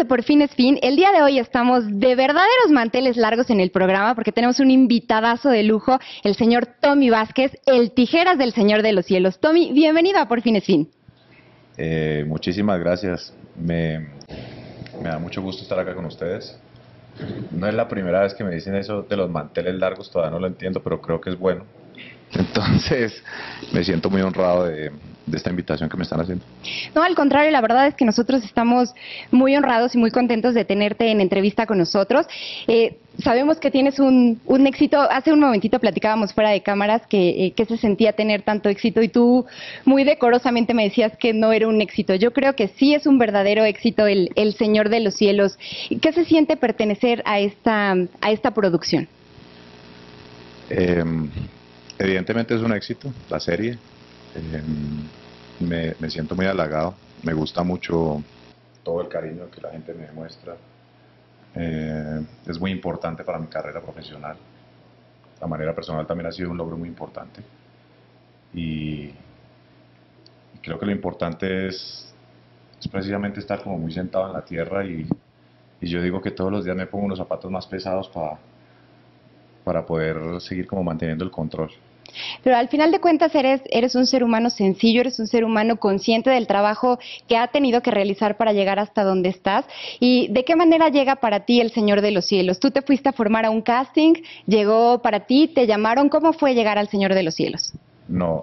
Por Fin es Fin. El día de hoy estamos de verdaderos manteles largos en el programa porque tenemos un invitadazo de lujo, el señor Tommy Vázquez, el tijeras del Señor de los Cielos. Tommy, bienvenido a Por Fin es Fin. Muchísimas gracias. Me da mucho gusto estar acá con ustedes. No es la primera vez que me dicen eso de los manteles largos, todavía no lo entiendo, pero creo que es bueno. Entonces, me siento muy honrado de esta invitación que me están haciendo. No, al contrario, la verdad es que nosotros estamos muy honrados y muy contentos de tenerte en entrevista con nosotros. Sabemos que tienes un éxito. Hace un momentito platicábamos fuera de cámaras que se sentía tener tanto éxito y tú muy decorosamente me decías que no era un éxito. Yo creo que sí es un verdadero éxito el Señor de los Cielos. ¿Qué se siente pertenecer a esta producción? Evidentemente es un éxito, la serie. Me siento muy halagado. Me gusta mucho todo el cariño que la gente me demuestra. Es muy importante para mi carrera profesional. La manera personal también ha sido un logro muy importante. Y creo que lo importante es precisamente estar como muy sentado en la tierra y yo digo que todos los días me pongo unos zapatos más pesados para poder seguir como manteniendo el control. Pero al final de cuentas eres un ser humano sencillo, eres un ser humano consciente del trabajo que ha tenido que realizar para llegar hasta donde estás. ¿Y de qué manera llega para ti el Señor de los Cielos? ¿Tú te fuiste a formar a un casting? ¿Llegó para ti? ¿Te llamaron? ¿Cómo fue llegar al Señor de los Cielos? No,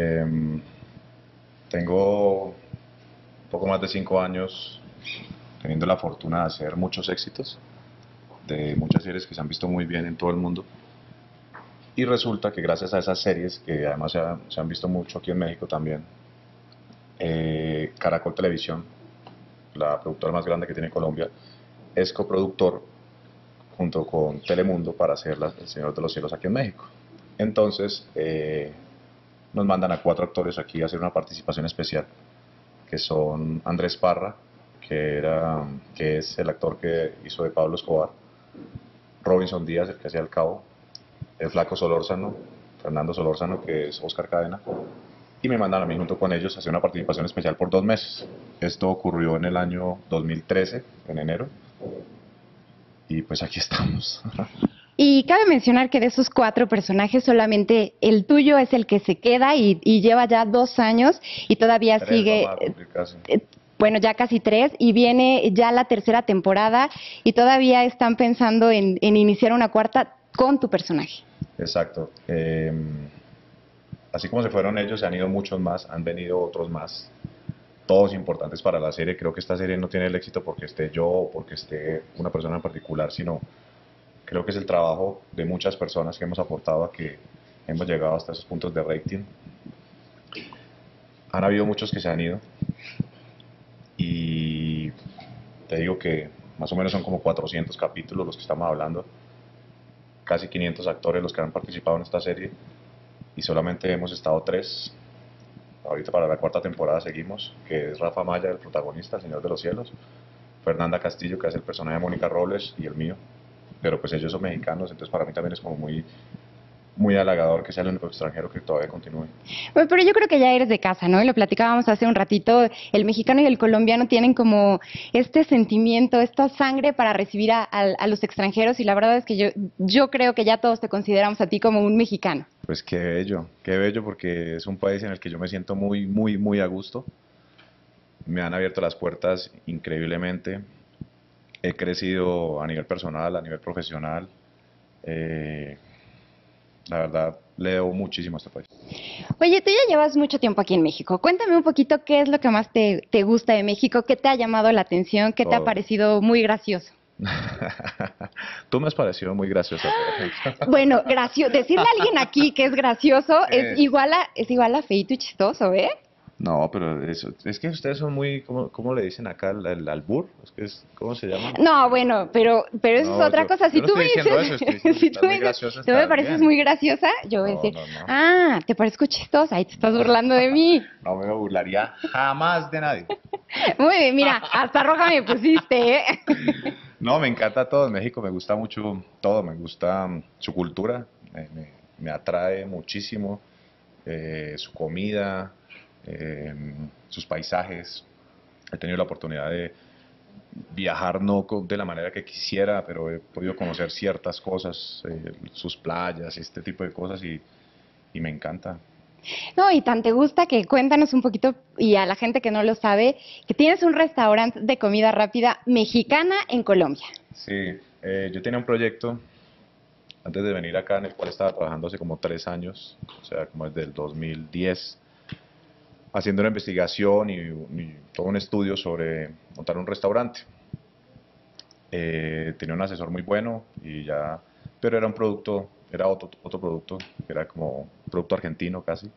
tengo un poco más de 5 años teniendo la fortuna de hacer muchos éxitos, de muchas series que se han visto muy bien en todo el mundo. Y resulta que gracias a esas series, que además se han visto mucho aquí en México también, Caracol Televisión, la productora más grande que tiene Colombia, es coproductor junto con Telemundo para hacer El Señor de los Cielos aquí en México. Entonces nos mandan a 4 actores aquí a hacer una participación especial, que son Andrés Parra, que es el actor que hizo de Pablo Escobar, Robinson Díaz, el que hacía el cabo, el flaco Solórzano, Fernando Solórzano, que es Oscar Cadena, y me mandan a mí junto con ellos a hacer una participación especial por 2 meses. Esto ocurrió en el año 2013, en enero, y pues aquí estamos. Y cabe mencionar que de esos 4 personajes solamente el tuyo es el que se queda y lleva ya 2 años y todavía 3 sigue, vamos a cumplir casi. bueno, ya casi 3 y viene ya la tercera temporada y todavía están pensando en iniciar una cuarta con tu personaje. Exacto. Así como se fueron ellos, se han ido muchos más, han venido otros más, todos importantes para la serie. Creo que esta serie no tiene el éxito porque esté yo o porque esté una persona en particular, sino creo que es el trabajo de muchas personas que hemos aportado a que hemos llegado hasta esos puntos de rating. Han habido muchos que se han ido y te digo que más o menos son como 400 capítulos los que estamos hablando, casi 500 actores los que han participado en esta serie y solamente hemos estado 3. Ahorita para la 4ª temporada seguimos, que es Rafa Maya, el protagonista, el Señor de los Cielos, Fernanda Castillo, que es el personaje de Mónica Robles, y el mío. Pero pues ellos son mexicanos, entonces para mí también es como muy halagador que sea el único extranjero que todavía continúe. Bueno, pero yo creo que ya eres de casa, ¿no? Y lo platicábamos hace un ratito, el mexicano y el colombiano tienen como este sentimiento, esta sangre para recibir a los extranjeros y la verdad es que yo creo que ya todos te consideramos a ti como un mexicano. Pues qué bello porque es un país en el que yo me siento muy a gusto. Me han abierto las puertas increíblemente. He crecido a nivel personal, a nivel profesional. La verdad, le debo muchísimo a este país. Oye, tú ya llevas mucho tiempo aquí en México. Cuéntame un poquito qué es lo que más te gusta de México, qué te ha llamado la atención, qué te ha Todo. parecido muy gracioso. Tú me has parecido muy graciosa, por ejemplo. Bueno, decirle a alguien aquí que es gracioso Eh, es igual a feíto y chistoso, ¿eh? No, pero eso, es que ustedes son muy, ¿cómo le dicen acá? El albur, ¿cómo se llama? No, bueno, pero eso es No, otra cosa. yo Si no tú me estoy diciendo eso, estoy dices, diciendo que si estás tú me muy dices, graciosa, tú me estás pareces bien. muy graciosa, yo voy a No, decir, no, no, ah, te parezco chistosa y te estás burlando de mí. no me burlaría jamás de nadie. Muy bien, mira, hasta roja me pusiste, ¿eh? No, me encanta todo en México, me gusta mucho todo, me gusta su cultura, me atrae muchísimo, su comida, sus paisajes. He tenido la oportunidad viajar no de la manera que quisiera, pero he podido conocer ciertas cosas, sus playas, este tipo de cosas y me encanta. No, y tan te gusta que cuéntanos un poquito, y a la gente que no lo sabe, que tienes un restaurante de comida rápida mexicana en Colombia. Sí, yo tenía un proyecto antes de venir acá en el cual estaba trabajando hace como 3 años, o sea, como desde el 2010, haciendo una investigación y todo un estudio sobre montar un restaurante. Tenía un asesor muy bueno y ya, pero era un producto, era otro producto, era como un producto argentino casi.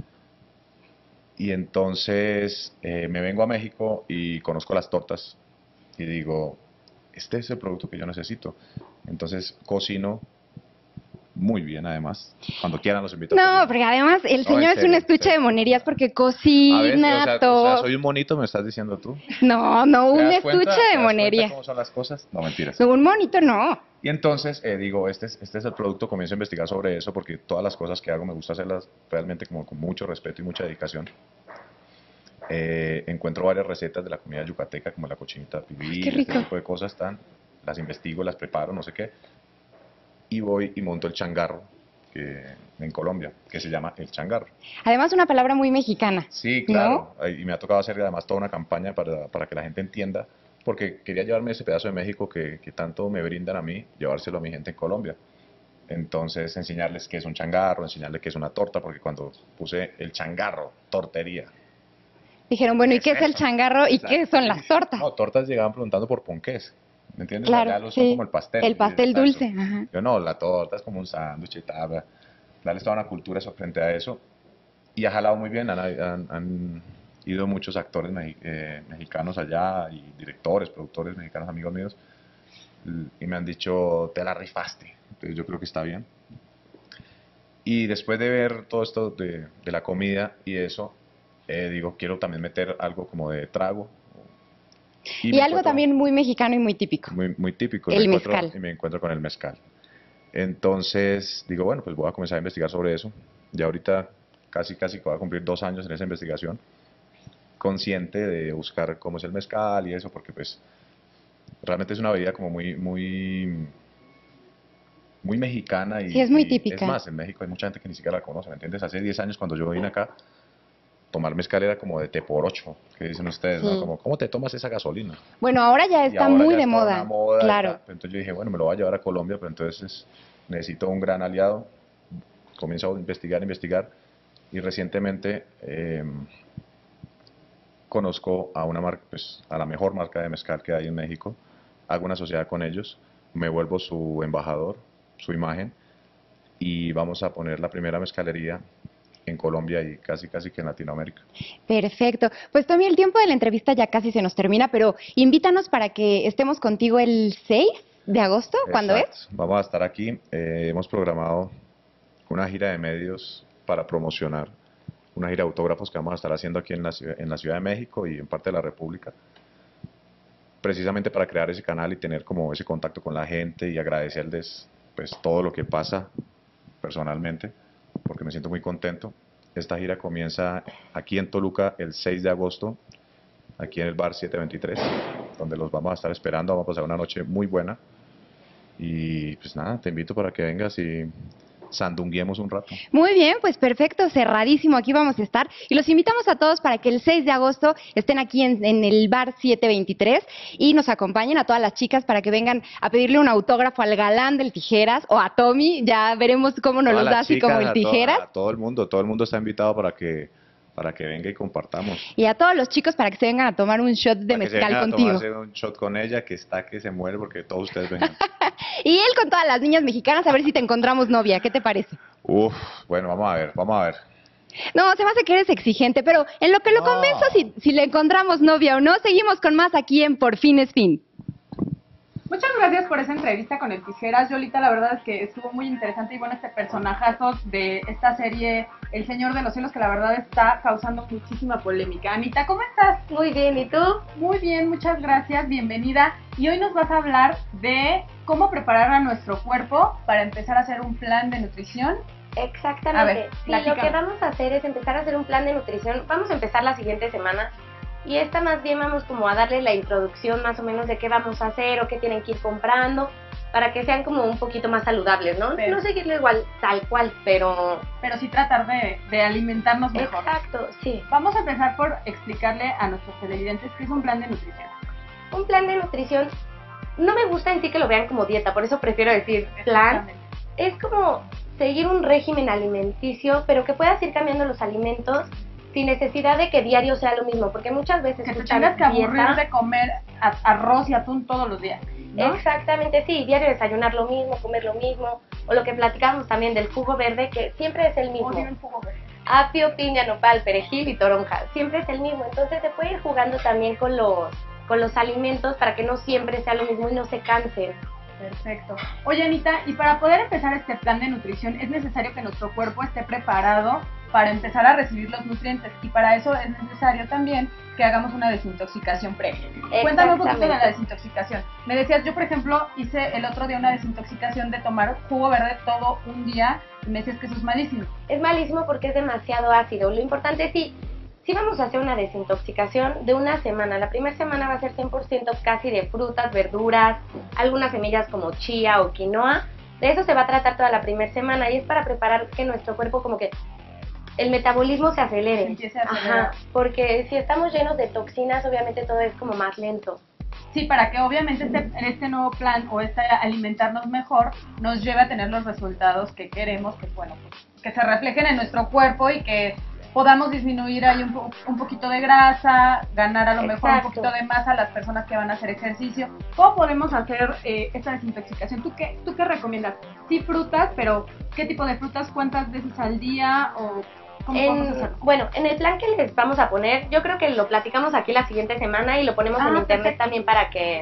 Y entonces me vengo a México y conozco las tortas y digo, este es el producto que yo necesito. Entonces cocino muy bien además. Cuando quieran los invito a No, cocinar. porque además el No, en señor es un serio, en estuche de serio. monerías porque A ver, cocina o sea, todo. soy un monito, me estás diciendo tú. No, no, ¿Te un das estuche cuenta? de ¿Te das cuenta monerías. cómo son las cosas? No, mentiras. Un monito no. Y entonces digo, este es el producto, comienzo a investigar sobre eso porque todas las cosas que hago me gusta hacerlas realmente como con mucho respeto y mucha dedicación. Encuentro varias recetas de la comida yucateca, como la cochinita Ay, qué pibil, este rico. tipo de cosas, las investigo, las preparo, no sé qué, y voy y monto el changarro en Colombia, que se llama el changarro. Además, una palabra muy mexicana, Sí, ¿no? claro, y me ha tocado hacer además toda una campaña para que la gente entienda, porque quería llevarme ese pedazo de México que tanto me brindan a mí, llevárselo a mi gente en Colombia. Entonces, enseñarles qué es un changarro, enseñarles qué es una torta, porque cuando puse el changarro, tortería, Dijeron, bueno, ¿qué ¿y es qué es el eso? changarro y qué Exacto, son sí. las tortas? No, tortas llegaban preguntando por ponqués, ¿me entiendes? Claro, Allá los son como sí. el pastel, El pastel exacto. dulce, ajá. Yo no, la torta es como un sándwich y tal, darles toda una cultura frente a eso. Y ha jalado muy bien, han ido muchos actores mexicanos allá y directores, productores mexicanos, amigos míos, y me han dicho, te la rifaste. Entonces yo creo que está bien. Y después de ver todo esto de la comida y eso, digo, quiero también meter algo como de trago. Y Y me algo encuentro también muy mexicano y muy típico, muy típico el mezcal. y me encuentro con el mezcal. Entonces digo, bueno, pues voy a comenzar a investigar sobre eso. Ya ahorita casi que voy a cumplir 2 años en esa investigación, consciente de buscar cómo es el mezcal y eso, porque pues realmente es una bebida como muy mexicana Sí, es muy y es típica. más, en México hay mucha gente que ni siquiera la conoce, ¿me entiendes? Hace 10 años cuando yo vine acá, tomar mezcal era como de té por ocho, que dicen ustedes, ¿no? Sí. Como, ¿cómo te tomas esa gasolina? Bueno, ahora ya Y está ahora muy ya de está una moda, moda y tal. claro. Entonces yo dije, bueno, me lo voy a llevar a Colombia, pero entonces necesito un gran aliado. Comienzo a investigar y recientemente conozco a una marca, pues a la mejor marca de mezcal que hay en México. Hago una sociedad con ellos, me vuelvo su embajador, su imagen y vamos a poner la primera mezcalería en Colombia y casi que en Latinoamérica. Perfecto. Pues Tommy, el tiempo de la entrevista ya casi se nos termina, pero invítanos para que estemos contigo el 6 de agosto, ¿cuándo es? Exacto, vamos a estar aquí. Hemos programado una gira de medios para promocionar una gira de autógrafos que vamos a estar haciendo aquí en la Ciudad de México y en parte de la República, precisamente para crear ese canal y tener como ese contacto con la gente y agradecerles pues todo lo que pasa personalmente, porque me siento muy contento. Esta gira comienza aquí en Toluca el 6 de agosto, aquí en el bar 723, donde los vamos a estar esperando, vamos a pasar una noche muy buena y pues nada, te invito para que vengas y sandunguemos un rato. Muy bien, pues perfecto, cerradísimo, aquí vamos a estar. Y los invitamos a todos para que el 6 de agosto estén aquí en el bar 723 y nos acompañen a todas las chicas para que vengan a pedirle un autógrafo al galán del Tijeras o a Tommy, ya veremos cómo nos Todas los da las así como chicas, el Tijeras. a todo el mundo está invitado para que venga y compartamos. Y a todos los chicos para que se vengan a tomar un shot de Para que se mezcal vengan a contigo. tomarse un shot con ella, que está que se muere porque todos ustedes vengan. Y él con todas las niñas mexicanas, a ver si te encontramos novia, ¿qué te parece? Uf, bueno, vamos a ver, vamos a ver. No, se me hace que eres exigente, pero en lo que lo No. convenzo si le encontramos novia o no, seguimos con más aquí en Por Fin es Fin. Muchas gracias por esa entrevista con el Tijeras, Yolita. La verdad es que estuvo muy interesante y bueno, este personajazo de esta serie, El Señor de los Cielos, que la verdad está causando muchísima polémica. Anita, ¿cómo estás? Muy bien, ¿y tú? Muy bien, muchas gracias, bienvenida. Y hoy nos vas a hablar de cómo preparar a nuestro cuerpo para empezar a hacer un plan de nutrición. Exactamente. A ver, sí, lo platícame. que vamos a hacer es empezar a hacer un plan de nutrición. Vamos a empezar la siguiente semana y esta más bien vamos como a darle la introducción más o menos de qué vamos a hacer o qué tienen que ir comprando para que sean como un poquito más saludables, ¿no? Pero, no seguirlo igual, tal cual, pero sí tratar de alimentarnos mejor. Exacto, sí. Vamos a empezar por explicarle a nuestros televidentes qué es un plan de nutrición. Un plan de nutrición, no me gusta en sí que lo vean como dieta, por eso prefiero decir plan. Es como seguir un régimen alimenticio, pero que puedas ir cambiando los alimentos sin necesidad de que diario sea lo mismo, porque muchas veces que te tengas que aburrir de comer arroz y atún todos los días, ¿no? Exactamente, sí, diario desayunar lo mismo, comer lo mismo, o lo que platicábamos también del jugo verde, que siempre es el mismo. Odio el jugo verde. Apio, piña, nopal, perejil y toronja, siempre es el mismo, entonces se puede ir jugando también con los alimentos para que no siempre sea lo mismo y no se cansen. Perfecto. Oye, Anita, y para poder empezar este plan de nutrición es necesario que nuestro cuerpo esté preparado para empezar a recibir los nutrientes, y para eso es necesario también que hagamos una desintoxicación previa. Cuéntame un poquito de la desintoxicación. Me decías, yo por ejemplo hice el otro día una desintoxicación de tomar jugo verde todo un día y me decías que eso es malísimo. Es malísimo porque es demasiado ácido. Lo importante es sí vamos a hacer una desintoxicación de una semana. La primera semana va a ser 100% casi de frutas, verduras, algunas semillas como chía o quinoa. De eso se va a tratar toda la primera semana y es para preparar que nuestro cuerpo como que el metabolismo se acelere. Se empiece a acelerar. Ajá, porque si estamos llenos de toxinas, obviamente todo es como más lento. Sí, para que obviamente este nuevo plan o alimentarnos mejor nos lleve a tener los resultados que queremos, que bueno, pues, que se reflejen en nuestro cuerpo y que podamos disminuir ahí un poquito de grasa, ganar a lo mejor un poquito de masa a las personas que van a hacer ejercicio. ¿Cómo podemos hacer esta desintoxicación? ¿Tú qué recomiendas? Sí, frutas, pero ¿qué tipo de frutas? ¿Cuántas veces al día? ¿O cómo podemos hacerlo? Bueno, en el plan que les vamos a poner, yo creo que lo platicamos aquí la siguiente semana y lo ponemos en internet también para que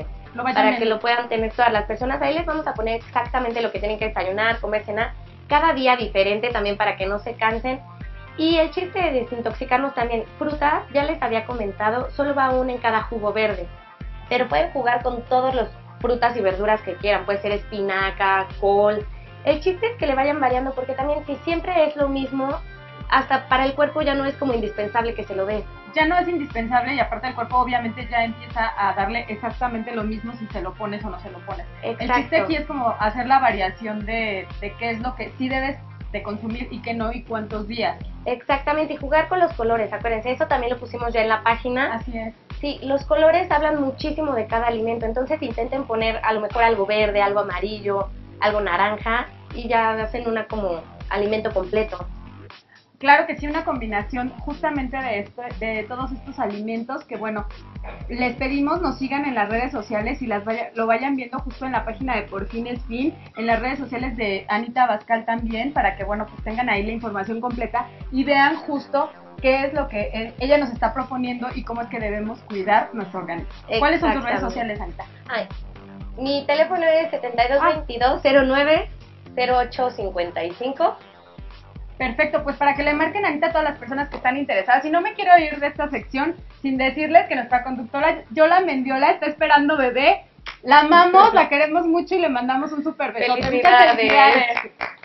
lo puedan tener todas las personas. Ahí les vamos a poner exactamente lo que tienen que desayunar, comer, cenar, cada día diferente también para que no se cansen. Y el chiste de desintoxicarnos también, frutas, ya les había comentado, solo va una en cada jugo verde, pero pueden jugar con todas las frutas y verduras que quieran, puede ser espinaca, col. El chiste es que le vayan variando porque también si siempre es lo mismo, hasta para el cuerpo ya no es como indispensable que se lo dé. Ya no es indispensable y aparte el cuerpo obviamente ya empieza a darle exactamente lo mismo si se lo pones o no se lo pones. Exacto. El chiste aquí es como hacer la variación de qué es lo que sí debes de consumir y qué no y cuántos días. Exactamente, y jugar con los colores, acuérdense, eso también lo pusimos ya en la página. Así es. Sí, los colores hablan muchísimo de cada alimento, entonces intenten poner a lo mejor algo verde, algo amarillo, algo naranja y ya hacen una como alimento completo. Claro que sí, una combinación justamente de todos estos alimentos que bueno, les pedimos nos sigan en las redes sociales y lo vayan viendo justo en la página de Por Fin es Fin, en las redes sociales de Anita Abascal también, para que bueno, pues tengan ahí la información completa y vean justo qué es lo que ella nos está proponiendo y cómo es que debemos cuidar nuestro organismo. ¿Cuáles son tus redes sociales, Anita? Mi teléfono es 7222-09-0855. Perfecto, pues para que le marquen ahorita a todas las personas que están interesadas. Y no me quiero ir de esta sección sin decirles que nuestra conductora Yola Mendiola está esperando bebé. La amamos, la queremos mucho y le mandamos un súper besote. ¡Felicidades!